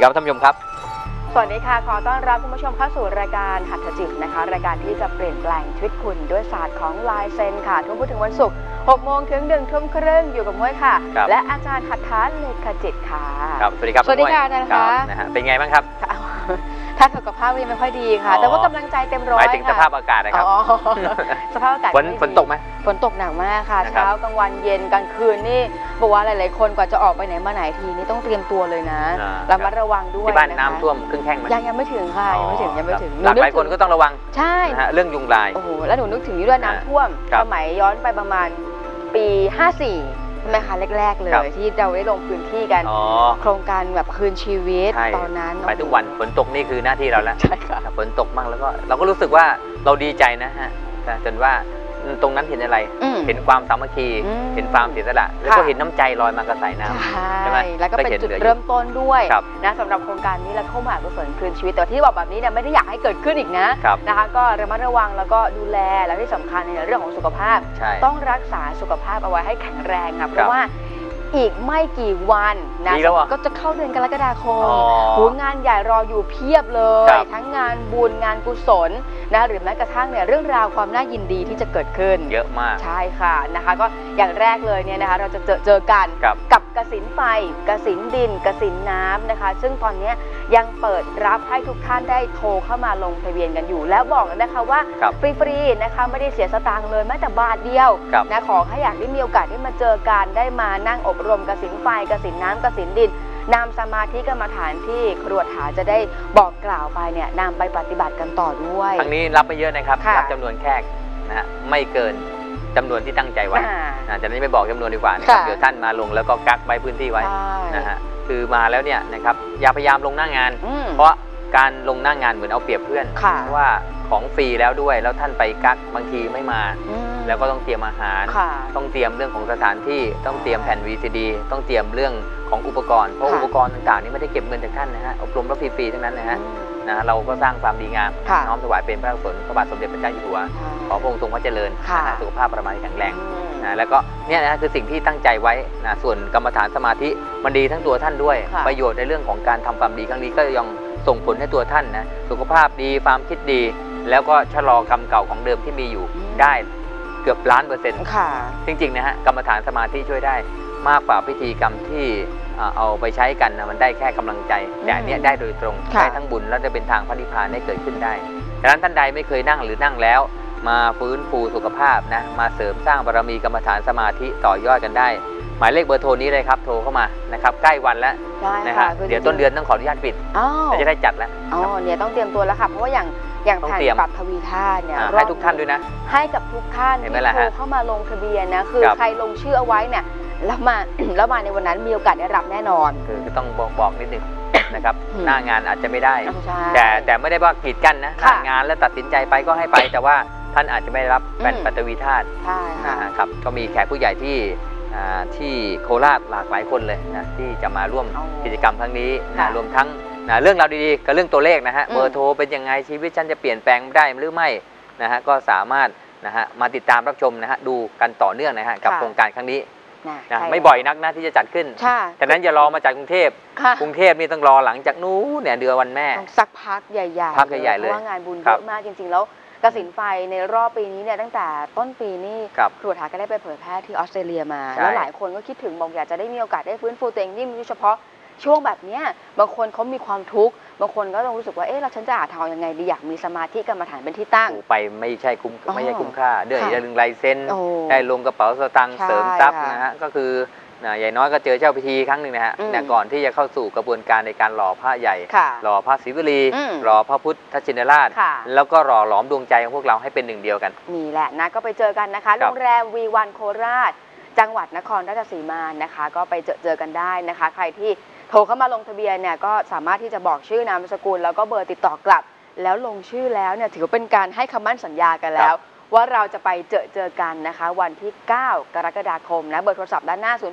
ครับท่านผู้ชมครับสวัสดีค่ะขอต้อนรับคุณผู้ชมเข้าสู่รายการหัตถจิตนะคะรายการที่จะเปลี่ยนแปลงชีวิตคุณด้วยศาสตร์ของลายเซ็นค่ะทุกพูดถึงวันศุกร์6 โมงถึง 1 ทุ่มครึ่งอยู่กับม้วยค่ะและอาจารย์หัตถะเลขจิตค่ะครับสวัสดีครับสวัสดีค่ะนะคะเป็นไงบ้างครับถ้าสุขภาพยังไม่ค่อยดีค่ะแต่ว่ากำลังใจเต็มร้อยค่ะหมายถึงสภาพอากาศนะครับสภาพอากาศฝนตกไหมฝนตกหนักมากค่ะเช้ากลางวันเย็นกลางคืนนี่บอกว่าหลายๆคนกว่าจะออกไปไหนมาไหนทีนี่ต้องเตรียมตัวเลยนะระมัดระวังด้วยที่บ้านน้ำท่วมครึ่งแข้งไหมยังไม่ถึงค่ะยังไม่ถึงหลายคนก็ต้องระวังใช่เรื่องยุงลายโอ้โหแล้วหนูนึกถึงนี่ด้วยน้ำท่วมสมัยย้อนไปประมาณปี54ใช่ไหมคะแรกๆเลยที่เราได้ลงพื้นที่กันโครงการแบบคืนชีวิตตอนนั้นไปทุกวันฝนตกนี่คือหน้าที่เราแล้วใช่ค่ะฝนตกมั่งแล้วก็เราก็รู้สึกว่าเราดีใจนะฮะจนว่าตรงนั้นเห็นอะไรเห็นความสามัคคีเห็นความเสียสละแล้วก็เห็นน้ำใจลอยมากระสายน้ำใช่ไหมแล้วก็เป็นจุดเริ่มต้นด้วยนะสำหรับโครงการนี้และเข้ามากุศลคืนชีวิตแต่ที่บอกแบบนี้เนี่ยไม่ได้อยากให้เกิดขึ้นอีกนะคะก็ระมัดระวังแล้วก็ดูแลแล้วที่สำคัญในเรื่องของสุขภาพต้องรักษาสุขภาพเอาไว้ให้แข็งแรงค่ะเพราะว่าอีกไม่กี่วันนะก็จะเข้าเดือนกรกฎาคมงานใหญ่รออยู่เพียบเลยทั้งงานบุญงานกุศลนะหรือแม้กระทั่งเนี่ยเรื่องราวความน่ายินดีที่จะเกิดขึ้นเยอะมากใช่ค่ะนะคะก็อย่างแรกเลยเนี่ยนะคะเราจะเจอกันกับกสิณไฟกสิณดินกสิณน้ำนะคะซึ่งตอนนี้ยังเปิดรับให้ทุกท่านได้โทรเข้ามาลงทะเบียนกันอยู่แล้วบอกนะคะว่าฟรีๆนะคะไม่ได้เสียสตางค์เลยแม้แต่บาทเดียวนะขอให้อยากได้มีโอกาสได้มาเจอกันได้มานั่งอบรมกสิณไฟกสิณน้ำกสิณดินนำสมาธิกรรมฐานที่ครูถาจะได้บอกกล่าวไปเนี่ยนำไปปฏิบัติกันต่อด้วยครั้งนี้รับไปเยอะนะครับรับจำนวนแขกนะฮะไม่เกินจำนวนที่ตั้งใจไว้จากนี้ไม่บอกจำนวนดีกว่านะครับเดี๋ยวท่านมาลงแล้วก็กักไว้พื้นที่ไว้นะฮะคือมาแล้วเนี่ยนะครับอย่าพยายามลงหน้างานเพราะการลงหน้างานเหมือนเอาเปรียบเพื่อนเพราะว่าของฟรีแล้วด้วยแล้วท่านไปกักบางทีไม่มาแล้วก็ต้องเตรียมอาหารต้องเตรียมเรื่องของสถานที่ต้องเตรียมแผ่น VCD ต้องเตรียมเรื่องของอุปกรณ์เพราะอุปกรณ์ต่างๆนี้ไม่ได้เก็บเงินจากท่านนะฮะอบรมแล้วฟรีๆทั้งนั้นนะฮะเราก็สร้างความดีงามน้อมถวายเป็นพระกุศลพระบาทสมเด็จพระเจ้าอยู่หัวขอพระองค์ทรงพระเจริญสุขภาพประมาณแข็งแรงแล้วก็เนี่ยนะคือสิ่งที่ตั้งใจไว้นะส่วนกรรมฐานสมาธิมันดีทั้งตัวท่านด้วยประโยชน์ในเรื่องของการทำความดีครั้งนี้ก็ยังส่งผลให้ตัวท่านนะสุขภาพดีความคิดดีแล้วก็ชะลอกรรมเก่าของเดิมที่มีอยู่ได้เกือบ1,000,000% ค่ะจริงๆนะฮะกรรมฐานสมาธิช่วยได้มากกว่าพิธีกรรมที่เอาไปใช้กันนะมันได้แค่กำลังใจแต่อันนี้ได้โดยตรงได้ทั้งบุญแล้วจะเป็นทางพระนิพพานให้เกิดขึ้นได้ดังนั้นท่านใดไม่เคยนั่งหรือนั่งแล้วมาฟื้นฟูสุขภาพนะมาเสริมสร้างบารมีกรรมฐานสมาธิต่อยอดกันได้หมายเลขเบอร์โทรนี้เลยครับโทรเข้ามานะครับใกล้วันแล้วนะฮะเดี๋ยวต้นเดือนต้องขออนุญาตปิดจะได้จัดแล้วเนี่ยต้องเตรียมตัวแล้วค่ะเพราะว่าอย่างแผ่นปรับทวีธาตุเนี่ยให้ทุกท่านด้วยนะให้กับทุกท่านที่โทรเข้ามาลงทะเบียนนะคือใครลงชื่อเอาไว้เนี่ยแล้วมาในวันนั้นมีโอกาสได้รับแน่นอนคือต้องบอกนิดนึงนะครับหน้างานอาจจะไม่ได้แต่ไม่ได้ว่ากีดกั้นนะหน้างานแล้วตัดสินใจไปก็ให้ไปแต่ว่าท่านอาจจะไม่ได้รับแผ่นปฐวีธาตุครับก็มีแขกผู้ใหญ่ที่โคราชหลากหลายคนเลยนะที่จะมาร่วมกิจกรรมครั้งนี้นะรวมทั้งเรื่องราวดีๆกับเรื่องตัวเลขนะฮะเบอร์โทรเป็นยังไงชีวิตฉันจะเปลี่ยนแปลงได้หรือไม่นะฮะก็สามารถนะฮะมาติดตามรับชมนะฮะดูกันต่อเนื่องนะฮะกับโครงการครั้งนี้นะไม่บ่อยนักนะที่จะจัดขึ้นแต่นั้นอย่ารอมาจากกรุงเทพนี่ต้องรอหลังจากนู้นเนี่ยเดือนวันแม่สักพักใหญ่ๆพักใหญ่ๆเลยเพราะว่างานบุญเยอะมากจริงๆแล้วกสิณไฟในรอบปีนี้เนี่ยตั้งแต่ต้นปีนี่ครูถาก็ได้ไปเผยแพร่ที่ออสเตรเลียมาแล้วหลายคนก็คิดถึงบอกอยากจะได้มีโอกาสได้ฟื้นฟูตัวเองยิ่งโดยเฉพาะช่วงแบบนี้บางคนเขามีความทุกข์บางคนก็ต้องรู้สึกว่าเราฉันจะหาทางยังไงดีอยากมีสมาธิกรรมฐานเป็นที่ตั้งไปไม่ใช่คุ้มค่าเดือนละ1 ลายเซ็นได้ลงกระเป๋าสตางค์เสริมทรัพย์นะฮะก็คือใหญ่น้อยก็เจอเจ้าพิธีครั้งหนึ่งนะฮะก่อนที่จะเข้าสู่กระบวนการในการหล่อพระใหญ่หล่อพระศิวลีหล่อพระพุทธชินราชแล้วก็หล่อหลอมดวงใจของพวกเราให้เป็นหนึ่งเดียวกันนี่แหละนะก็ไปเจอกันนะคะโรงแรมV1โคราชจังหวัดนครราชสีมานะคะก็ไปเจอกันได้นะคะใครที่โทรเข้ามาลงทะเบียนเนี่ยก็สามารถที่จะบอกชื่อนามสกุลแล้วก็เบอร์ติดต่อกลับแล้วลงชื่อแล้วเนี่ยถือเป็นการให้คำมั่นสัญญากันแล้วว่าเราจะไปเจอกันนะคะวันที่ 9 กรกฎาคมนะเบอร์โทรศัพท์ด้านหน้า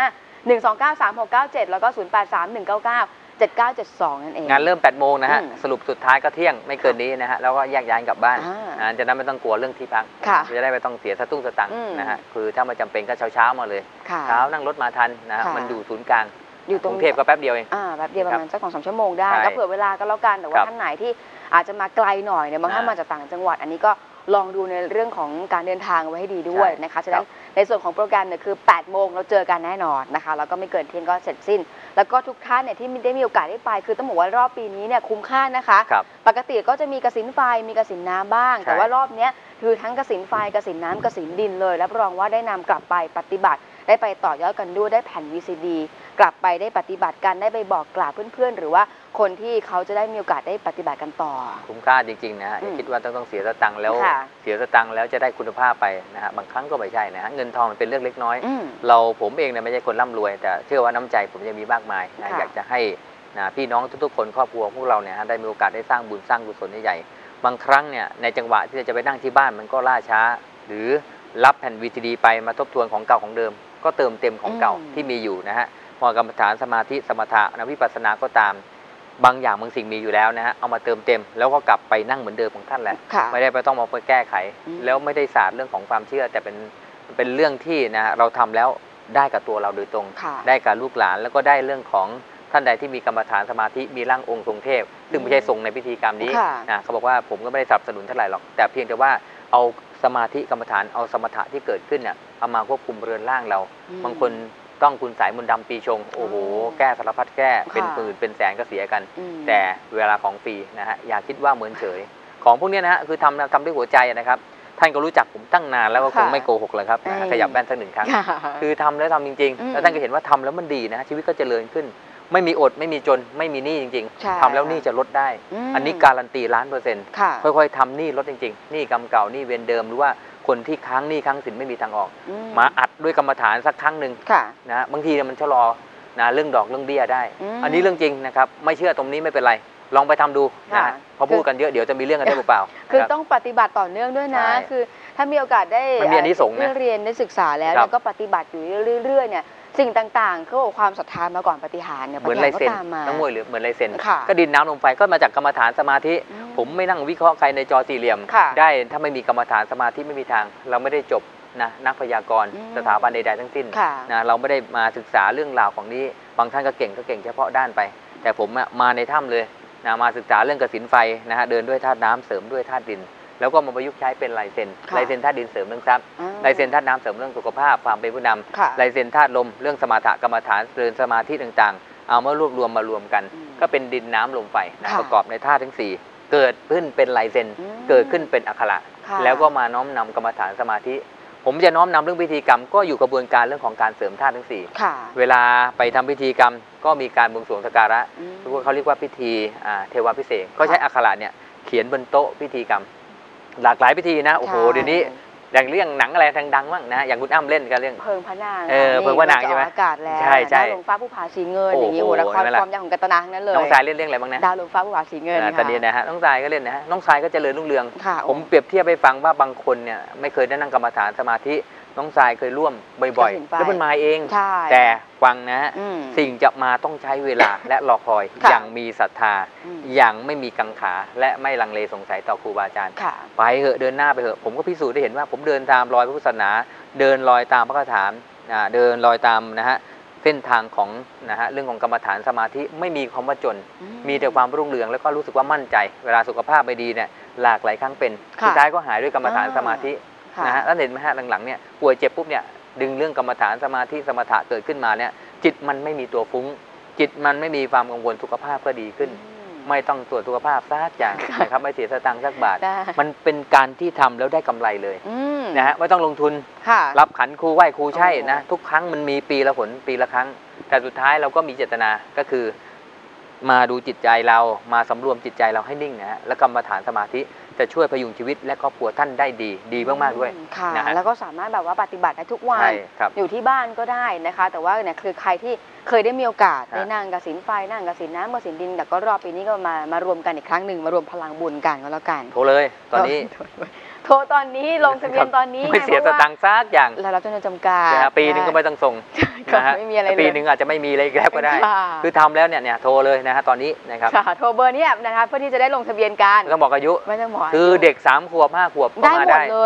0851293697แล้วก็0831997972นั่นเองงานเริ่ม 8 โมงนะฮะสรุปสุดท้ายก็เที่ยงไม่เกินนี้นะฮะแล้วก็แยกย้ายกลับบ้านจะนั้นไม่ต้องกลัวเรื่องที่พักจะได้ไม่ต้องเสียสตุ้งสตังค์นะฮะคือถ้าไม่จำเป็นก็เช้ามาเลยเช้านั่งรถมาทันนะฮะมันอยู่ศูนย์กลางอยู่ตรงกรุงเทพก็แป๊บเดียวเองแป๊บเดียวประมาณสัก2-3 ชั่วโมงได้ก็เผื่อเวลาก็แล้วกันแต่ว่าท่านไหนที่อาจจะมาไกลหน่อยเนี่ยบางท่านมาจากต่างจังหวัดอันนี้ก็ลองดูในเรื่องของการเดินทางไว้ให้ดีด้วยนะคะฉะนั้นในส่วนของโปรแกรมเนี่ยคือ8 โมงเราเจอกันแน่นอนนะคะแล้วก็ไม่เกินเที่ยงก็เสร็จสิ้นแล้วก็ทุกท่านเนี่ยที่ได้มีโอกาสได้ไปคือต้องบอกว่ารอบปีนี้เนี่ยคุ้มค่านะคะปกติก็จะมีกสิณไฟมีกสิณน้ำบ้างแต่ว่ารอบนี้คือทั้งกสิณไฟกสิณน้ำกสิณดินเลยรับรองว่าได้นำกลับไปปฏิบัติได้ไปต่อยอดกันด้วยได้แผ่น VCD กลับไปได้ปฏิบัติกันได้ไปบอกกล่าวเพื่อนๆหรือว่าคนที่เขาจะได้มีโอกาสได้ปฏิบัติกันต่อคุ้มค่าจริงๆนะฮะอย่าคิดว่าต้องเสียสตังค์แล้วเสียสตังค์แล้วจะได้คุณภาพไปนะฮะบางครั้งก็ไม่ใช่นะฮะเงินทองมันเป็นเรื่องเล็กน้อยผมเองเนี่ยไม่ใช่คนร่ำรวยแต่เชื่อว่าน้ำใจผมยังมีมากมายนะอยากจะให้นะพี่น้องทุกๆคนครอบครัวพวกเราเนี่ยได้มีโอกาสได้สร้างบุญสร้างกุศลใหญ่บางครั้งเนี่ยในจังหวะที่จะไปนั่งที่บ้านมันก็ล่าช้าหรือรับแผ่น VCD ไปมาทบทวนของเก่าของเดิมก็เติมเต็มของเก่าที่มีอยู่นะฮะพอกรรมฐานสมาธิสมถะวิปัสสนาก็ตามบางอย่างบางสิ่งมีอยู่แล้วนะฮะเอามาเติมเต็มแล้วก็กลับไปนั่งเหมือนเดิมของท่านแหละไม่ได้ไปต้องมาแก้ไขแล้วไม่ได้ศาสตร์เรื่องของความเชื่อแต่เป็นเรื่องที่นะเราทำแล้วได้กับตัวเราโดยตรงได้กับลูกหลานแล้วก็ได้เรื่องของท่านใดที่มีกรรมฐานสมาธิมีร่างองค์ทรงเทพซึ่งไม่ใช่ทรงในพิธีกรรมนี้นะเขาบอกว่าผมก็ไม่ได้สนับสนุนเท่าไหร่หรอกแต่เพียงแต่ว่าเอาสมาธิกรรมฐานเอาสมถะที่เกิดขึ้นเนี่ยเอามาควบคุมเรือนร่างเราบางคนต้องคุณสายมนต์ดำปีชงโอ้โหแก้สารพัดแก้เป็นหมื่นเป็นแสนก็เสียกันแต่เวลาของฟรีนะฮะอย่าคิดว่าเหมือนเฉยของพวกนี้นะฮะคือทำด้วยหัวใจนะครับท่านก็รู้จักผมตั้งนานแล้วก็คงไม่โกหกเลยครับขยับแว่นสักหนึ่งครั้งคือทำแล้วทำจริงๆแล้วท่านก็เห็นว่าทำแล้วมันดีนะชีวิตก็เจริญขึ้นไม่มีอดไม่มีจนไม่มีหนี้จริงๆทำแล้วหนี้จะลดได้อันนี้การันตี1,000,000%ค่อยๆทำหนี้ลดจริงๆหนี้กรรมเก่าหนี้เวรเดิมหรือว่าคนที่ค้างหนี้ค้างสินไม่มีทางออกมาอัดด้วยกรรมฐานสักครั้งหนึ่งนะบางทีมันชะลอนะเรื่องดอกเรื่องเบี้ยได้อันนี้เรื่องจริงนะครับไม่เชื่อตรงนี้ไม่เป็นไรลองไปทำดูนะพอพูดกันเยอะเดี๋ยวจะมีเรื่องกันได้เปล่าคือต้องปฏิบัติต่อเนื่องด้วยนะคือถ้ามีโอกาสได้เรียนได้ศึกษาแล้วก็ปฏิบัติอยู่เรื่อยๆเนี่ยสิ่งต่างๆเขาบอกความศรัทธามาก่อนปฏิหารเนี่ยเหมือนลายเซ็นน้องมวยหรือเหมือนลายเซ็นก็ดินน้ำลมไฟก็มาจากกรรมฐานสมาธิผมไม่นั่งวิเคราะห์ใครในจอสี่เหลี่ยมได้ถ้าไม่มีกรรมฐานสมาธิไม่มีทางเราไม่ได้จบนะนักพยากรณ์สถาบันใดๆทั้งสิ้นนะเราไม่ได้มาศึกษาเรื่องราวของนี้บางท่านก็เก่งเฉพาะด้านไปแต่ผมมาในถ้ำเลยนะมาศึกษาเรื่องกสิณไฟนะฮะเดินด้วยธาตุน้ำเสริมด้วยธาตุดินแล้วก็มาประยุกต์ใช้เป็นลายเซ็นธาตุดินเสริมเรื่องทรัพย์ลายเซ็นธาตุน้ำเสริมเรื่องสุขภาพความเป็นผู้นำลายเซ็นธาตุลมเรื่องสมถะกรรมฐานเดินสมาธิต่างๆเอามารวบรวมมารวมกันก็เป็นดินน้ำลมไฟนะประกอบในธาตุทั้ง4เกิดขึ้นเป็นลายเซ็นเกิดขึ้นเป็นอักขระแล้วก็มาน้อมนำกรรมฐานสมาธิผมจะน้อมนำเรื่องพิธีกรรมก็อยู่กระบวนการเรื่องของการเสริมธาตุทั้ง4เวลาไปทำพิธีกรรมก็มีการบวงสรวงสักการะเขาเรียกว่าพิธีเทวพิเศษก็ใช้อักขระเนี่ยเขียนบนโต๊ะพิธีกรรมหลากหลายพิธีนะโอ้โหเดี๋ยวนี้อย่างเรื่องหนังอะไรดังๆบ้างนะอย่างคุณอ้ำเล่นกันเรื่องเพลิงพระนางเพลิงพระนางใช่ไหมอากาศแล้วใช่ดาวหลวงฟ้าผู้ผาสีเงินอย่างนี้โอ้ละครความยาวของกัตนาทั้งนั้นเลยน้องสายเล่นเรื่องอะไรบ้างนะดาวหลวงฟ้าผู้ผาสีเงินตอนนี้นะฮะน้องสายก็เล่นนะฮะน้องสายก็เจริญรุ่งเรืองผมเปรียบเทียบไปฟังว่าบางคนเนี่ยไม่เคยได้นั่งกรรมฐานสมาธิน้องสายเคยร่วมบ่อยๆแล้วมันมาเองแต่ฟังนะสิ่งจะมาต้องใช้เวลาและรอคอยอย่างมีศรัทธาอย่างไม่มีกังขาและไม่ลังเลสงสัยต่อครูบาอาจารย์ไปเหอะเดินหน้าไปเหอะผมก็พิสูจน์ได้เห็นว่าผมเดินตามรอยพระพุทธศาสนาเดินรอยตามพระคาถาเดินรอยตามนะฮะเส้นทางของนะฮะเรื่องของกรรมฐานสมาธิไม่มีความว่าจนมีแต่ความรุ่งเรืองแล้วก็รู้สึกว่ามั่นใจเวลาสุขภาพไม่ดีเนี่ยหลากหลายครั้งเป็นสุดท้ายก็หายด้วยกรรมฐานสมาธินะฮะแล้วเห็นไหมฮะหลังๆเนี่ยป่วยเจ็บปุ๊บเนี่ยดึงเรื่องกรรมฐานสมาธิสมถะเกิดขึ้นมาเนี่ยจิตมันไม่มีตัวฟุ้งจิตมันไม่มีความกังวลสุขภาพก็ดีขึ้นไม่ต้องตรวจสุขภาพสักอย่างนะครับไม่เสียสตางค์สักบาทมันเป็นการที่ทำแล้วได้กำไรเลยนะฮะไม่ต้องลงทุนรับขันครูไหว้ครูใช่นะทุกครั้งมันมีปีละผลปีละครั้งแต่สุดท้ายเราก็มีเจตนาก็คือมาดูจิตใจเรามาสำรวมจิตใจเราให้นิ่งนะฮะและกรรมฐานสมาธิจะช่วยพยุงชีวิตและครอบครัวท่านได้ดีมากๆด้วยค่ะแล้วก็สามารถแบบว่าปฏิบัติได้ทุกวันอยู่ที่บ้านก็ได้นะคะแต่ว่าเนี่ยคือใครที่เคยได้มีโอกาสได้นั่งกสิณไฟนั่งกสิณน้ำกสิณดินแต่ก็รอบปีนี้ก็มารวมกันอีกครั้งหนึ่งมารวมพลังบุญกันก็แล้วกันโทรเลยตอนนี้โทรตอนนี้ลงทะเบียนตอนนี้ไม่เสียสตังค์ซักอย่างเรารับจำนวนจำกัดปีนึงก็ไม่ต้องส่งไม่มีอะไรเลยปีนึงอาจจะไม่มีอะไรแล้วก็ได้คือทำแล้วเนี่ยโทรเลยนะฮะตอนนี้นะครับโทรเบอร์นี้นะคะเพื่อที่จะได้ลงทะเบียนกันต้องบอกอายุไม่ต้องบอกคือเด็ก3 ขวบ 5 ขวบก็มาได้เลย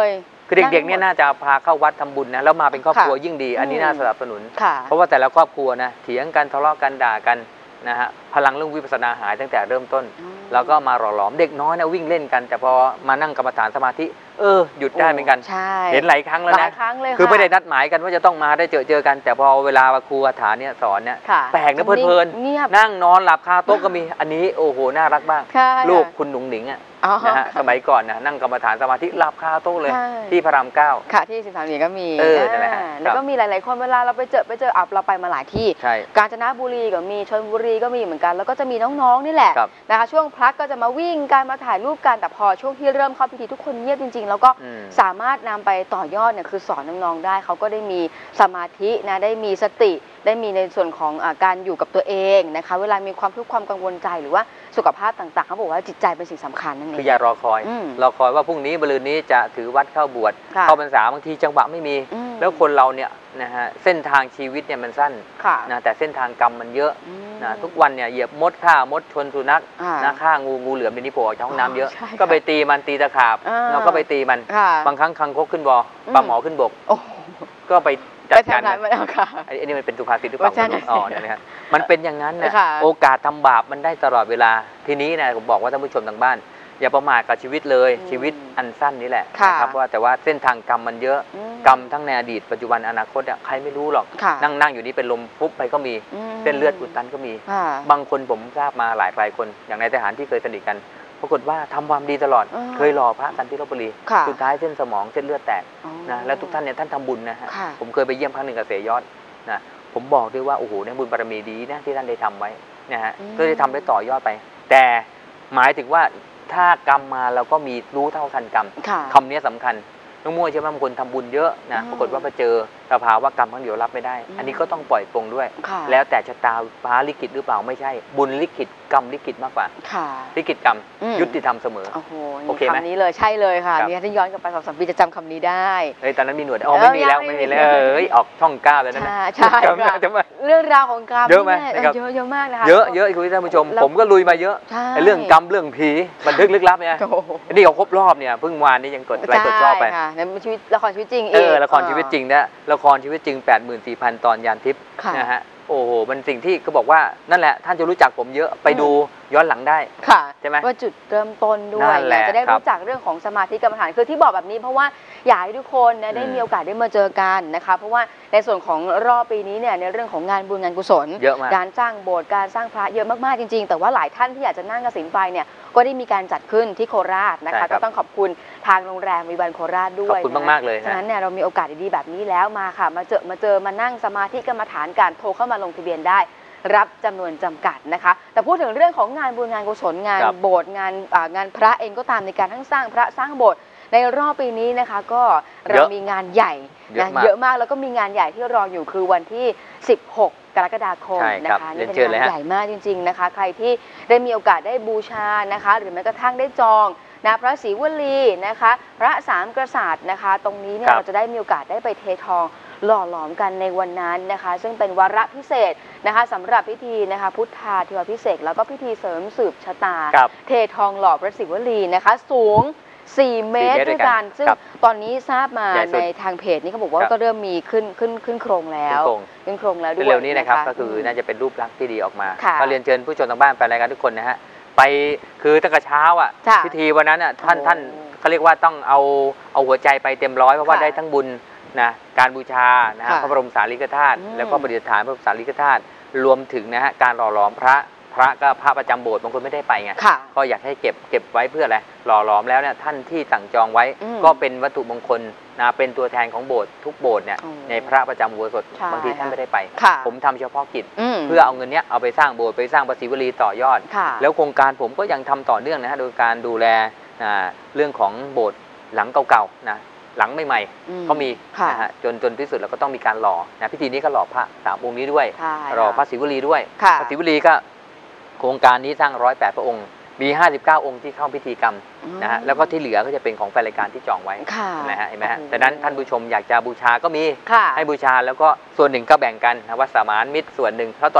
คือเด็กๆเนี่ยน่าจะพาเข้าวัดทำบุญนะแล้วมาเป็นครอบครัวยิ่งดีอันนี้น่าสนับสนุนเพราะว่าแต่ละครอบครัวนะเถียงกันทะเลาะกันด่ากันนะฮะพลังเรื่องวิปัสสนาหายตั้งแต่เริ่มต้นแล้วก็มาหล่อหลอมเด็กน้อยนะวิ่งเล่นกันแต่พอมานั่งกรรมฐานสมาธิหยุดได้เหมือนกันเห็นหลายครั้งแล้วนะคือไม่ได้นัดหมายกันว่าจะต้องมาได้เจอกันแต่พอเวลาครูอาถรรพ์เนี่ยสอนเนี่ยแปลกนะเพลินนั่งนอนหลับคาโต๊ะก็มีอันนี้โอ้โหน่ารักบ้างลูกคุณหนุ่งหนิงอ่ะนะฮะสมัยก่อนนะนั่งกรรมฐานสมาธิหลับคาโต๊ะเลยที่พระราม 9 ค่ะที่13 เหรียญก็มีแล้วก็มีหลายๆคนเวลาเราไปเจอเราไปมาหลายที่กาญจนบุรีก็มีชลบุรีก็มีเหมือนกันแล้วก็จะมีน้องๆนี่แหละนะคะช่วงพักก็จะมาวิ่งกันมาถ่ายรูปกันแต่พอช่วงที่เริ่มเข้าพิธีทุกคนเงียบจริงๆแล้วก็สามารถนำไปต่อยอดเนี่ยคือสอนน้องๆได้เขาก็ได้มีสมาธินะได้มีสติได้มีในส่วนของการอยู่กับตัวเองนะคะเวลามีความทุกข์ความกังวลใจหรือว่าสุขภาพต่างๆเขาบอกว่าจิตใจเป็นสิ่งสำคัญนั่นเองคืออย่ารอคอยว่าพรุ่งนี้มะรืนนี้จะถือวัดเข้าบวชเข้าพรรษาบางทีจังหวะไม่มีแล้วคนเราเนี่ยนะฮะเส้นทางชีวิตเนี่ยมันสั้นนะแต่เส้นทางกรรมมันเยอะนะทุกวันเนี่ยเหยียบมดฆ่ามดชนสุนัขนะฆ่างูเหลือมในนี้โผล่ออกจากห้องน้ำเยอะก็ไปตีมันตีตะขาบเราก็ไปตีมันบางครั้งคังคกขึ้นบอปลาหมอขึ้นบกก็ไปจัดการอันนี้มันเป็นสุภาษิตหรือเปล่านะครับมันเป็นอย่างนั้นนะโอกาสทำบาปมันได้ตลอดเวลาทีนี้นะผมบอกว่าท่านผู้ชมทางบ้านอย่าประมาทกับชีวิตเลยชีวิตอันสั้นนี้แหละนะครับว่าแต่ว่าเส้นทางกรรมมันเยอะกรรมทั้งในอดีตปัจจุบันอนาคตใครไม่รู้หรอกนั่งอยู่นี่เป็นลมปุ๊บไปก็มีเส้นเลือดอุดตันก็มีบางคนผมทราบมาหลายคนอย่างนายทหารที่เคยสนิทกันปรากฏว่าทำความดีตลอดเคยหล่อพระกันที่ลพบุรีสุดท้ายเส้นสมองเส้นเลือดแตกนะแล้วทุกท่านเนี่ยท่านทำบุญนะฮะผมเคยไปเยี่ยมครั้งหนึ่งกับเสยยอดนะผมบอกด้วยว่าโอ้โหเนี่ยบุญบารมีดีนะที่ท่านได้ทำไว้นะฮะก็ได้ทำได้ต่อยอดไปแต่หมายถึงว่าถ้ากรรมมาเราก็มีรู้เท่าทันกรรมคำนี้สำคัญน้องมั่วใช่ไหมบางคนทำบุญเยอะนะปรากฏว่าไปเจอสภาวะกรรมครั้งเดียวรับไม่ได้อันนี้ก็ต้องปล่อยปลงด้วยแล้วแต่ชะตาฟ้าลิขิตหรือเปล่าไม่ใช่บุญลิขิตกรรมลิขิตมากกว่าลิขิตกรรมยุติธรรมเสมอโอเคไหมคำนี้เลยใช่เลยค่ะนี่ถ้าย้อนกลับไป2-3 ปีจะจำคำนี้ได้ตอนนั้นมีหนวดไม่มีแล้วออกช่อง9แล้วนะใช่เรื่องราวของกรรมเยอะไหมเยอะมากนะคะเยอะคุณท่านผู้ชมผมก็ลุยมาเยอะเรื่องกรรมเรื่องผีบันทึกลึกลับเนี่ยนี่เขาครบรอบเนี่ยเพิ่งวานนี้ยังกดไลค์กดชอบไปในชีวิตละครชีวิตจริงละครชีวิตจริงนะละครชีวิตจริง 84,000 ตอนยานทิพย์นะฮะโอ้โหมันสิ่งที่เขาบอกว่านั่นแหละท่านจะรู้จักผมเยอะไปดูย้อนหลังได้ใช่ไหมว่าจุดเริ่มต้นด้วยจะได้รู้จักเรื่องของสมาธิกรรมฐานคือที่บอกแบบนี้เพราะว่าอยากให้ทุกคนได้มีโอกาสได้มาเจอกันนะคะเพราะว่าในส่วนของรอบปีนี้เนี่ยในเรื่องของงานบุญงานกุศลการสร้างโบสถ์การสร้างพระเยอะมากๆจริงๆแต่ว่าหลายท่านที่อยากจะนั่งกสิณไฟเนี่ยก็ได้มีการจัดขึ้นที่โคราชนะคะก็ต้องขอบคุณทางโรงแรมวิวันโคราชด้วยขอบคุณมากๆเลยฉะนั้นเนี่ยเรามีโอกาสดีๆแบบนี้แล้วมาค่ะมาเจอมานั่งสมาธิกรรมฐานการโทรเข้ามาลงทะเบียนได้รับจำนวนจำกัดนะคะแต่พูดถึงเรื่องของงานบุญงานกุศลงานโบสถ์งานพระเองก็ตามในการทั้งสร้างพระสร้างโบสถ์ในรอบปีนี้นะคะก็เรามีงานใหญ่เยอะมากแล้วก็มีงานใหญ่ที่รออยู่คือวันที่16 กรกฎาคมนะคะนี่เป็นงานใหญ่มากจริงๆนะคะใครที่ได้มีโอกาสได้บูชานะคะหรือแม้กระทั่งได้จองนะพระศรีวลีนะคะพระสามกษัตริย์นะคะตรงนี้เนี่ยเราจะได้มีโอกาสได้ไปเททองหล่อหลอมกันในวันนั้นนะคะซึ่งเป็นวาระพิเศษนะคะสำหรับพิธีนะคะพุทธาธิวาพิเศษแล้วก็พิธีเสริมสืบชะตาเททองหล่อพระศรีวลีนะคะสูง4 เมตรด้วยกันซึ่งตอนนี้ทราบมาในทางเพจนี้เขาบอกว่าก็เริ่มมีขึ้นโครงแล้วขึ้นโครงแล้วด้วยเร็วนี้นะครับก็คือน่าจะเป็นรูปลักษณ์ที่ดีออกมาก็เรียนเชิญผู้ชมทางบ้านไปรายการทุกคนนะฮะไปคือตั้งแต่เช้าอ่ะพิธีวันนั้นอ่ะท่านเขาเรียกว่าต้องเอาหัวใจไปเต็มร้อยเพราะว่าได้ทั้งบุญนะการบูชานะฮะพระบรมสารีริกธาตุแล้วก็ประดิษฐานพระบรมสารีริกธาตุรวมถึงนะฮะการหล่อหลอมพระก็พระประจำโบสถ์บางคนไม่ได้ไปไงก็อยากให้เก็บไว้เพื่ออะไรหล่อหลอมแล้วเนี่ยท่านที่สั่งจองไว้ก็เป็นวัตถุมงคลนะเป็นตัวแทนของโบสถ์ทุกโบสถ์เนี่ยในพระประจำอุโบสถบางทีท่านไม่ได้ไปผมทำเฉพาะกิจเพื่อเอาเงินเนี้ยเอาไปสร้างโบสถ์ไปสร้างพระศรีวลีต่อยอดแล้วโครงการผมก็ยังทำต่อเนื่องนะฮะโดยการดูแลเรื่องของโบสถ์หลังเก่าๆนะหลังใหม่ๆก็มีนะฮะจนที่สุดเราก็ต้องมีการหล่อนะพิธีนี้ก็หล่อพระ3 องค์นี้ด้วยหล่อพระศรีวลีด้วยพระศรีวลีก็โครงการนี้สร้าง108 พระองค์มี59 องค์ที่เข้าพิธีกรรมนะฮะแล้วก็ที่เหลือก็จะเป็นของแฟนรายการที่จองไว้นะฮะเห็นไหมฮะแต่นั้นท่านผู้ชมอยากจะบูชาก็มีให้บูชาแล้วก็ส่วนหนึ่งก็แบ่งกันนะวัดสมานมิตรส่วนหนึ่งเพราะตอนนี้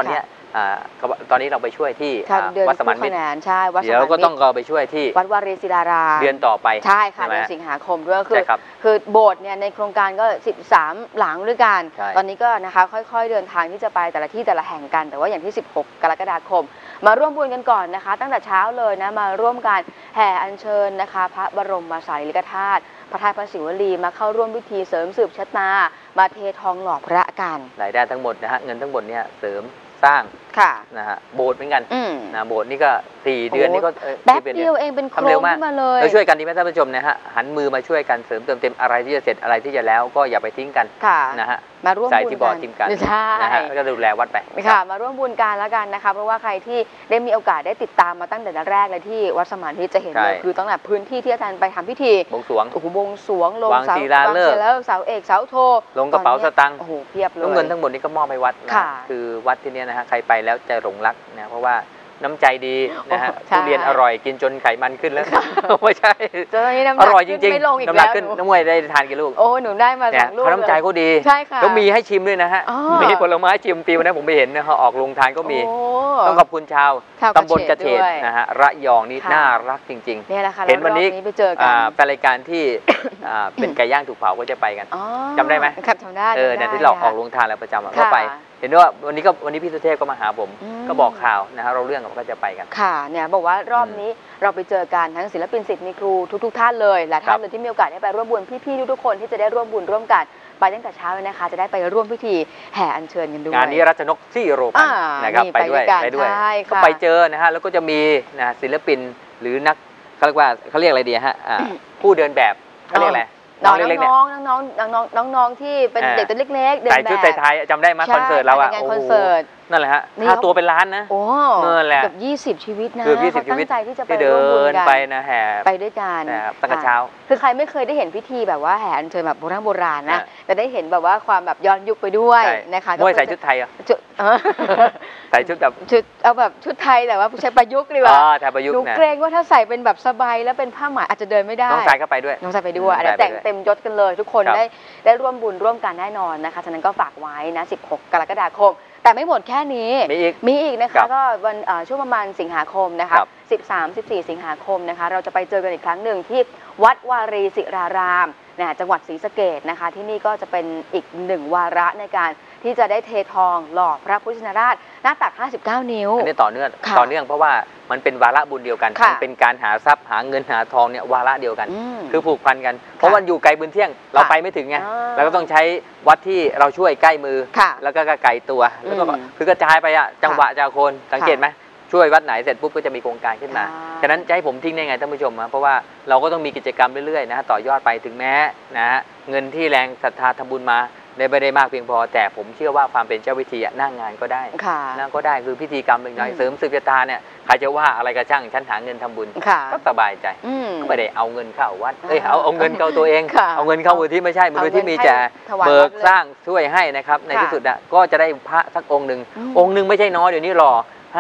ตอนนี้เราไปช่วยที่วัดสมานมิตรใช่วัดสมานมิตรเดี๋ยวก็ต้องเราไปช่วยที่วัดวารีศิลารามเดือนต่อไปใช่ค่ะเดือนสิงหาคมด้วยคือโบสถ์เนี่ยในโครงการก็13หลังด้วยกันตอนนี้ก็นะคะค่อยๆเดินทางที่จะไปแต่ละที่แต่ละแห่งกันแต่ว่าอย่างที่16กรกฎาคมมาร่วมบุญกันก่อนนะคะตั้งแต่เช้าเลยนะมาร่วมกันแห่อัญเชิญนะคะพระบรมสารีริกธาตุพระธาตุพระศิวลีมาเข้าร่วมพิธีเสริมสืบชะตามาเททองหล่อพระกันรายได้ทั้งหมดนะฮะเงินทั้งหมดเนี่ยเสริมสร้างนะฮะโบสถ์เหมือนกันนะโบสถ์นี่ก็4 เดือนนี่ก็แป๊บเดียวเองเป็นโครงขึ้นมาเลยเราช่วยกันดีไหมท่านผู้ชมนะฮะหันมือมาช่วยกันเสริมเติมเต็มอะไรที่จะเสร็จอะไรที่จะแล้วก็อย่าไปทิ้งกันนะฮะมาร่วมบุญกันนะฮะแล้วก็ดูแลวัดไปค่ะมาร่วมบุญกันแล้วกันนะคะเพราะว่าใครที่ได้มีโอกาสได้ติดตามมาตั้งแต่แรกเลยที่วัดสมานมิตรจะเห็นเลยคือตั้งแต่พื้นที่ที่อาจารย์ไปทำพิธีบวงสรวงบวงสรวงลงเสาแล้วเสาเอกเสาโทลงกระเป๋าสตางค์เพียบเลยเงินทั้งหมดนี้ก็มอบให้วัดคือวัดที่นี้นะฮะใครไปแล้วจะหลงรักนะเพราะว่าน้ำใจดีนะฮะทุเรียนอร่อยกินจนไขมันขึ้นแล้วไม่ใช่อร่อยจริงๆน้ำหนักขึ้นน้ำมวยได้ทานกี่ลูกโอ้หนูได้มา2 ลูกเขาน้ำใจเขาดีใช่ค่ะแล้วมีให้ชิมด้วยนะฮะมีผลไม้ชิมปีวันนั้นผมไปเห็นนะเขาออกโรงทานก็มีต้องขอบคุณชาวตำบลกระเฉดนะฮะระยองนี่น่ารักจริงๆเห็นวันนี้แฟนรายการที่เป็นไก่ย่างถูกเผาก็จะไปกันจำได้ไหมครับจำได้เนี่ยที่เราออกโรงทานแล้วประจำก็ไปเห็นว่าวันนี้พี่สุเทพก็มาหาผมก็บอกข่าวนะฮะเราเรื่องก็จะไปกันค่ะเนี่ยบอกว่ารอบนี้เราไปเจอกันทั้งศิลปินศิษย์มีครูทุกท่านเลยหลายท่านเลยที่มีโอกาสได้ไปร่วมบุญพี่ๆทุกคนที่จะได้ร่วมบุญร่วมกันไปตั้งแต่เช้าเลยนะคะจะได้ไปร่วมพิธีแห่อัญเชิญกันด้วยงานนี้รัชนกซี่โรพันนะครับไปด้วยก็ไปเจอนะฮะแล้วก็จะมีนะศิลปินหรือนักเขาเรียกว่าเขาเรียกอะไรดีฮะผู้เดินแบบเขาเรียกอะไรน้องที่เป็นเด็กตัวเล็กๆเดินแบบใส่ชุดไทยจำได้ไหมคอนเสิร์ตเราอะคอนเสิร์ตนั่นแหละฮะค่าตัวเป็นล้านนะเงินแหละเกือบ20 ชีวิตนะเขาตั้งใจที่จะไปร่วมบุญกันไปนะแห่ไปด้วยกันตั้งแต่เช้าคือใครไม่เคยได้เห็นพิธีแบบว่าแห่อัญเชิญแบบโบราณนะแต่ได้เห็นแบบว่าความแบบย้อนยุคไปด้วยนะคะมวยใส่ชุดไทยอ่ะใส่ชุดแบบเอาแบบชุดไทยแต่ว่าใช้ประยุกต์ดีกว่าใช้ประยุกต์นะเกรงว่าถ้าใส่เป็นแบบสบายแล้วเป็นผ้าไหมอาจจะเดินไม่ได้น้องสายก็ไปด้วยแต่งเต็มยศกันเลยทุกคนได้ร่วมบุญร่วมกันแน่นอนนะคะฉะนั้นก็ฝากไว้นะ16 กรกฎาคมแต่ไม่หมดแค่นี้มีอีกนะคะก็วันช่วงประมาณสิงหาคมนะคะ13-14 สิงหาคมนะคะเราจะไปเจอกันอีกครั้งหนึ่งที่วัดวารีศิรารามจังหวัดศรีสะเกษนะคะที่นี่ก็จะเป็นอีก1 วาระในการที่จะได้เททองหล่อพระพุทธชินราชหน้าตัก59 นิ้วอันนี้ต่อเนื่องเพราะว่ามันเป็นวาระบุญเดียวกันมันเป็นการหาทรัพย์หาเงินหาทองเนี่ยวาระเดียวกันคือผูกพันกันเพราะวันอยู่ไกลบุญเที่ยงเราไปไม่ถึงไงเราก็ต้องใช้วัดที่เราช่วยใกล้มือแล้วก็ไกลตัวแล้วก็คือกระจายไปอะจังหวะจากคนสังเกตไหมช่วยวัดไหนเสร็จปุ๊บก็จะมีโครงการขึ้นมาฉะนั้นจะให้ผมทิ้งได้ไงท่านผู้ชมเพราะว่าเราก็ต้องมีกิจกรรมเรื่อยๆนะต่อยอดไปถึงแม้นะเงินที่แรงศรัทธาทำบุญมาไม่ได้มากเพียงพอแต่ผมเชื่อว่าความเป็นเจ้าพิธีหน้างานก็ได้นั่งก็ได้คือพิธีกรรมเป็นไงเสริมสืบชะตาเนี่ยใครจะว่าอะไรก็ช่างฉันหาเงินทำบุญก็สบายใจไม่ได้เอาเงินเข้าวัดเอาเงินเข้าตัวเองเอาเงินเข้ามือที่ไม่ใช่มือที่มีแต่เบิกสร้างช่วยให้นะครับในที่สุดก็จะได้พระสักองค์หนึ่งไม่ใช่น้อยเดี๋ยวนี้รอ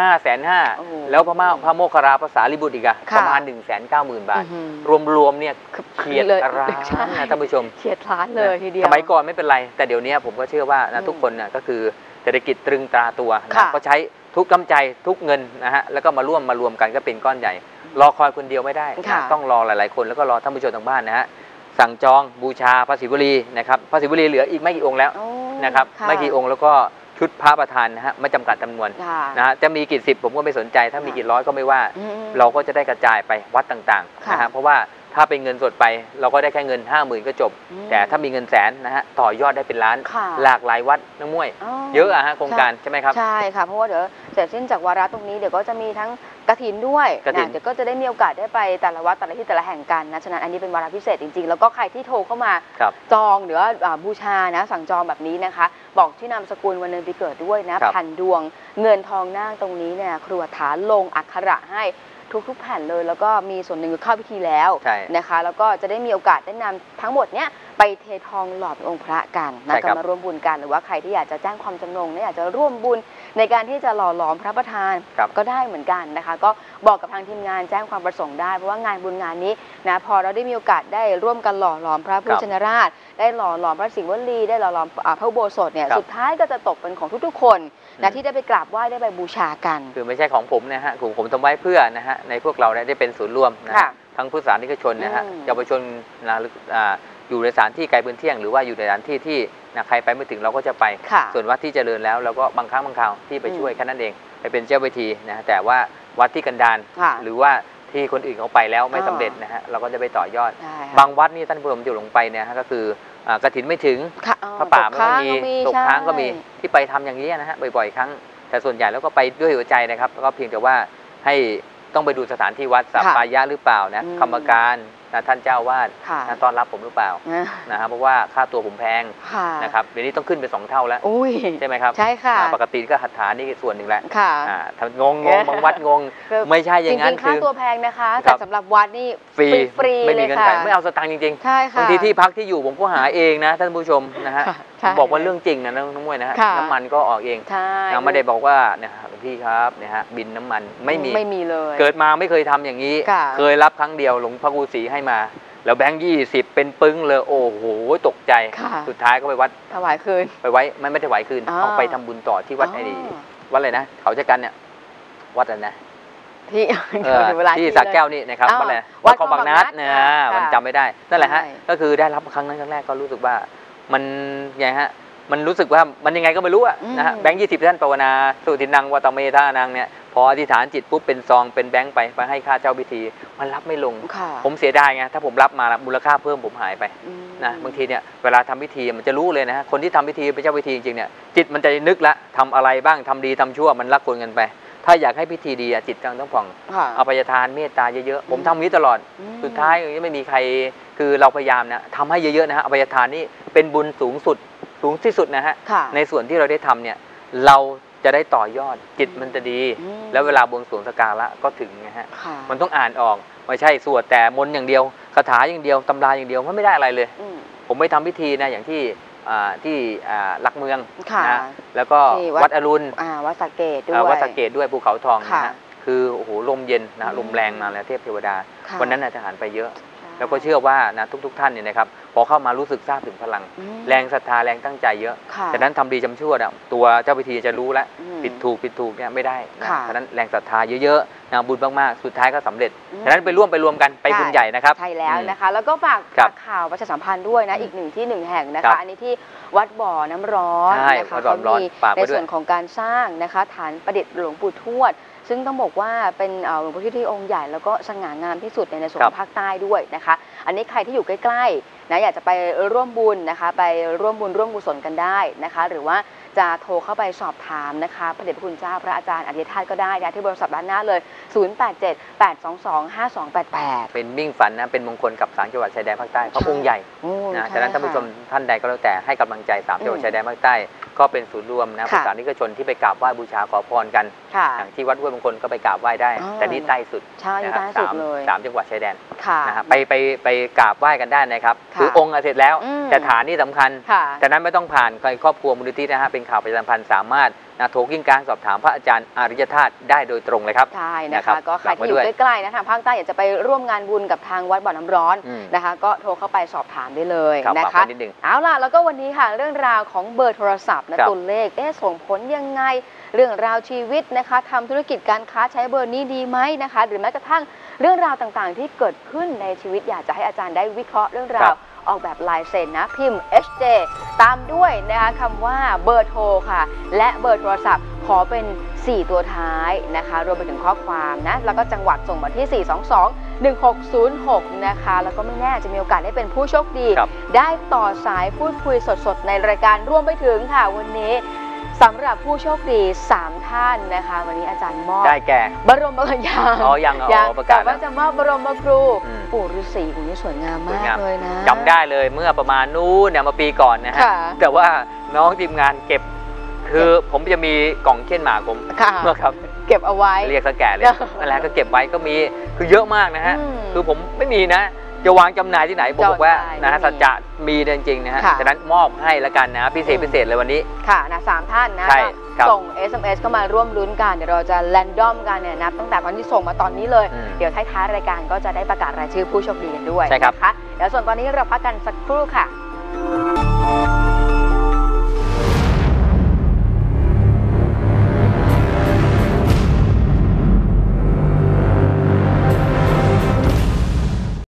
550,000แล้วพระโมคคัลลาภาษาลิบุตรอีกประมาณ190,000 บาทรวมๆเนี่ยเฉียดล้านนะท่านผู้ชมเฉียดล้านเลยทีเดียวสมัยก่อนไม่เป็นไรแต่เดี๋ยวนี้ผมก็เชื่อว่านะทุกคนก็คือเศรษฐกิจตรึงตราตัวก็ใช้ทุกกำใจทุกเงินนะฮะแล้วก็มารวมกันก็เป็นก้อนใหญ่รอคอยคนเดียวไม่ได้ต้องรอหลายๆคนแล้วก็รอท่านผู้ชมทางบ้านนะฮะสั่งจองบูชาพระศิวลีนะครับพระศิวลีเหลืออีกไม่กี่องค์แล้วนะครับไม่กี่องค์แล้วก็ชุดพระประธานนะฮะไม่จำกัดจำนวนนะฮะจะมีกี่10ผมก็ไม่สนใจถ้ามีกี่ร้อยก็ไม่ว่าเราก็จะได้กระจายไปวัดต่างๆนะฮะเพราะว่าถ้าเป็นเงินสดไปเราก็ได้แค่เงิน 50,000 ก็จบแต่ถ้ามีเงินแสนนะฮะต่อยอดได้เป็นล้านหลากหลายวัดน้ำมวยเยอะอะฮะโครงการใช่ไหมครับใช่ค่ะเพราะว่าเดี๋ยวเสร็จสิ้นจากวาระตรงนี้เดี๋ยวก็จะมีทั้งกฐินด้วยเดี๋ยวก็จะได้มีโอกาสได้ไปแต่ละวัดแต่ละที่แต่ละแห่งกันนะฉะนั้นอันนี้เป็นวาระพิเศษจริงๆแล้วก็ใครที่โทรเข้ามาจองหรือว่าบูชานะสั่งจองแบบนี้นะคะบอกที่นามสกุลวันเดือนปีเกิดด้วยนะพันดวงเงินทองนาคตรงนี้เนี่ยครูฐานลงอักขระให้ทุกๆแผ่นเลยแล้วก็มีส่วนหนึ่งเข้าพิธีแล้วนะคะแล้วก็จะได้มีโอกาสได้นำทั้งหมดเนี้ยไปเททองหล่อองค์พระกันนะก็มาร่วมบุญกันหรือว่าใครที่อยากจะแจ้งความจำนงอยากจะร่วมบุญในการที่จะหล่อหลอมพระประธานก็ได้เหมือนกันนะคะก็บอกกับทางทีมงานแจ้งความประสงค์ได้เพราะว่างานบุญงานนี้นะพอเราได้มีโอกาสได้ร่วมกันหล่อหลอมพระพุทธชินราชได้หล่อหลอมพระสิงห์วลีได้หล่อหลอมพระอุโบสถเนี่ยสุดท้ายก็จะตกเป็นของทุกๆคนนะที่ได้ไปกราบไหว้ได้ไปบูชากันคือไม่ใช่ของผมนะฮะผมทำไว้เพื่อนะฮะในพวกเราได้เป็นศูนย์รวมนะทั้งพุทธศาสนิกชนนะฮะเยาวชนอยู่ในสถานที่ไกลปืนเที่ยงหรือว่าอยู่ในสถานที่ที่ใครไปไม่ถึงเราก็จะไปส่วนวัดที่เจริญแล้วเราก็บางครั้งบางคราวที่ไปช่วยแค่นั้นเองไปเป็นเจ้าพิธีนะแต่ว่าวัดที่กันดารหรือว่าที่คนอื่นเขาไปแล้วไม่สำเร็จนะฮะเราก็จะไปต่อยอดบางวัดนี่ท่านผู้ชมอยู่ลงไปเนี่ยก็คือกฐินไม่ถึงพระป่าไม่มีตกค้างก็มีที่ไปทำอย่างนี้นะฮะบ่อยๆครั้งแต่ส่วนใหญ่แล้วก็ไปด้วยหัวใจนะครับแล้วก็เพียงแต่ว่าให้ต้องไปดูสถานที่วัดสัปปายะหรือเปล่านะกรรมการท่านเจ้าวาดต้อนรับผมหรือเปล่านะครับเพราะว่าค่าตัวผมแพงนะครับเดี๋ยวนี้ต้องขึ้นไป2 เท่าแล้วใช่ไหมครับใช่ค่ะปกติก็หัตถานี่ส่วนหนึ่งแหละงงบางวัดงงไม่ใช่อย่างนั้นจริงๆค่าตัวแพงนะคะแต่สำหรับวัดนี่ฟรีไม่มีเงินจ่ายไม่เอาสตางค์จริงๆบางทีที่พักที่อยู่ผมก็หาเองนะท่านผู้ชมนะฮะบอกว่าเรื่องจริงนะน้องมวยนะฮะน้ำมันก็ออกเองไม่ได้บอกว่าเนี่ยหลวงพี่ครับเนี่ยฮะบินน้ำมันไม่มีเลยเกิดมาไม่เคยทำอย่างนี้เคยรับครั้งเดียวหลวงพ่อฤาษีให้มาแล้วแบงค์20เป็นปึ้งเลยโอ้โหตกใจสุดท้ายก็ไปวัดถวายคืนไปไว้ไม่ถวายคืนเอาไปทำบุญต่อที่วัดไอ้นี่วัดอะไรนะเขาจะกันเนี่ยวัดอะไรนะที่สระแก้วนี่นะครับวัดอะไรวัดคลองบางนัดเนี่ยมันจำไม่ได้นั่นแหละฮะก็คือได้รับครั้งนั้นครั้งแรกก็รู้สึกว่ามันไงฮะมันรู้สึกว่ามันยังไงก็ไม่รู้อะนะฮะแบงค์20ท่านภาวนาสุทินังวัตเมธานังเนี่ยพออธิษฐานจิตปุ๊บเป็นซองเป็นแบงค์ไปให้ค่าเจ้าพิธีมันรับไม่ลงผมเสียดายไงถ้าผมรับมามูลค่าเพิ่มผมหายไปนะบางทีเนี่ยเวลาทำพิธีมันจะรู้เลยนะฮะคนที่ทำพิธีเป็นเจ้าพิธีจริงๆเนี่ยจิตมันจะนึกละทำอะไรบ้างทำดีทำชั่วมันรักคนกันไปถ้าอยากให้พิธีดีจิตต้องผ่องอภัยทานเมตตาเยอะๆผมทำนี้ตลอดสุดท้ายไม่มีใครคือเราพยายามนะทำให้เยอะๆนะฮะอภัยทานนี่เป็นบุญสูงที่สุดนะฮะในส่วนที่เราได้ทำเนี่ยเราจะได้ต่อยอดจิตมันจะดีแล้วเวลาบวงสรวงสักการะก็ถึงนะฮะมันต้องอ่านออกไม่ใช่สวดแต่มนต์อย่างเดียวคาถาอย่างเดียวตำราอย่างเดียวมันไม่ได้อะไรเลยผมไปทำพิธีนะอย่างที่หลักเมืองนะแล้วก็วัดอรุณวัดสะเกษด้วยวัดสะเกษด้วยภูเขาทองนะฮะคือโอ้โหลมเย็นนะลมแรงมาแล้วเทพเทวดาวันนั้นทหารไปเยอะแล้วก็เชื่อว่านะทุกท่านเนี่ยนะครับพอเข้ามารู้สึกทราบถึงพลังแรงศรัทธาแรงตั้งใจเยอะฉะนั้นทำดีจำชั่วตัวเจ้าพิธีจะรู้แล้วผิดถูกเนี่ยไม่ได้ฉะนั้นแรงศรัทธาเยอะๆนะบุญมากๆสุดท้ายก็สำเร็จฉะนั้นไปรวมกันไปบุญใหญ่นะครับใช่แล้วนะคะแล้วก็ฝากข่าวประชาสัมพันธ์ด้วยนะอีก1 ที่ 1 แห่งนะคะอันนี้ที่วัดบ่อน้ำร้อนนะคะเขามีในส่วนของการสร้างนะคะฐานประดิษฐ์หลวงปู่ทวดซึ่งต้องบอกว่าเป็นหลวงพ่อที่องค์ใหญ่แล้วก็สง่างามที่สุดในส่วนภาคใต้ด้วยนะคะอันนี้ใครที่อยู่ใกล้ๆนะอยากจะไปร่วมบุญนะคะไปร่วมบุญร่วมกุศลกันได้นะคะหรือว่าจะโทรเข้าไปสอบถามนะคะพระเดชพระคุณเจ้าพระอาจารย์อริยธาตุก็ได้นะที่บริษัทด้านหน้าเลย0878225288 เป็นมิ่งฝันนะเป็นมงคลกับ3 จังหวัดชายแดนภาคใต้เขาองค์ใหญ่นะฉะนั้นท่านผู้ชมท่านใดก็แล้วแต่ให้กำลังใจ3 จังหวัดชายแดนภาคใต้ก็เป็นศูนย์รวมนะพุทธศาสนิกชนที่ไปกราบไหว้บูชาขอพรกันอย่างที่วัดห้วยมงคลก็ไปกราบไหว้ได้แต่นี่ใต้สุดนะครับ 3 จังหวัดชายแดนนะไปกราบไหว้กันได้นะครับคือองค์เสร็จแล้วแต่ฐานนี่สำคัญแต่นั้นไม่ต้องผ่านครอบครัวมูลนิธินะฮะเป็นข่าวประชาสัมพันธ์สามารถโทรกิ้งกลางสอบถามพระอาจารย์อริยธาตุได้โดยตรงเลยครับใช่นะคะก็ใครที่อยู่ใกล้ๆนะทางภาคใต้อยากจะไปร่วมงานบุญกับทางวัดบ่อน้ำร้อนนะคะก็โทรเข้าไปสอบถามได้เลยนะคะเอาล่ะแล้วก็วันนี้ค่ะเรื่องราวของเบอร์โทรศัพท์นะตัวเลขส่งผลยังไงเรื่องราวชีวิตนะคะทำธุรกิจการค้าใช้เบอร์นี้ดีไหมนะคะหรือแม้กระทั่งเรื่องราวต่างๆที่เกิดขึ้นในชีวิตอยากจะให้อาจารย์ได้วิเคราะห์เรื่องราวออกแบบลายเซ็นนะพิมพ์ HJ ตามด้วยนะคะคำว่าเบอร์โทรค่ะและเบอร์โทรศัพท์ขอเป็น4 ตัวท้ายนะคะรวมไปถึงข้อความนะแล้วก็จังหวัดส่งมาที่ 422-1606นะคะแล้วก็ไม่แน่จะมีโอกาสได้เป็นผู้โชคดีได้ต่อสายพูดคุยสดๆในรายการรวมไปถึงค่ะวันนี้สำหรับผู้โชคดี3 ท่านนะคะวันนี้อาจารย์มอบได้แก่บรมยังประกาศว่าจะมอบบรมครูปู่ฤาษีองค์นี้สวยงามมากเลยนะจำได้เลยเมื่อประมาณนู้นเนี่ยมาปีก่อนนะฮะแต่ว่าน้องทีมงานเก็บคือผมจะมีกล่องเขียนหมากผมเมื่อครับเก็บเอาไว้เรียกสแกนเลยอะไรก็เก็บไว้ก็มีคือเยอะมากนะฮะคือผมไม่มีนะจะวางจำหน่ายที่ไหนบอกว่านะฮะสัจจะมีจริงๆนะฮะค่ะฉะนั้นมอบให้แล้วกันนะพิเศษเลยวันนี้ค่ะนะ3 ท่านนะใช่ครับส่ง SMS เข้ามาร่วมลุ้นกันเดี๋ยวเราจะแรนดอมกันเนี่ยนับตั้งแต่วันที่ส่งมาตอนนี้เลย เดี๋ยวท้ายๆรายการก็จะได้ประกาศรายชื่อผู้โชคดีกันด้วยใช่ครับนะคะเดี๋ยวส่วนตอนนี้เราพักกันสักครู่ค่ะ